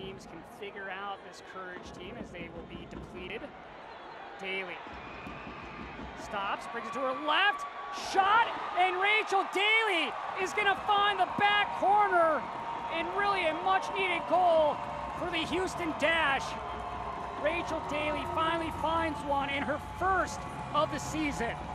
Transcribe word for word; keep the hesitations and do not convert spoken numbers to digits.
teams can figure out this Courage team as they will be depleted. Daly stops, brings it to her left, shot, and Rachel Daly is going to find the back corner, and really a much-needed goal for the Houston Dash. Rachel Daly finally finds one in her first of the season.